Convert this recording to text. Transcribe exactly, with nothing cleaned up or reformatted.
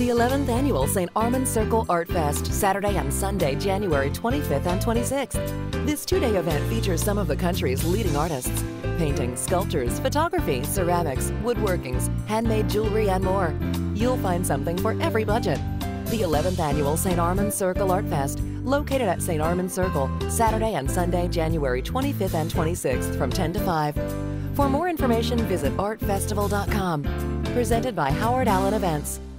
The eleventh Annual Saint Armands Circle Art Fest, Saturday and Sunday, January twenty-fifth and twenty-sixth. This two-day event features some of the country's leading artists. Painting, sculptures, photography, ceramics, woodworkings, handmade jewelry, and more. You'll find something for every budget. The eleventh Annual Saint Armands Circle Art Fest, located at Saint Armands Circle, Saturday and Sunday, January twenty-fifth and twenty-sixth from ten to five. For more information, visit art festival dot com. Presented by Howard Allen Events.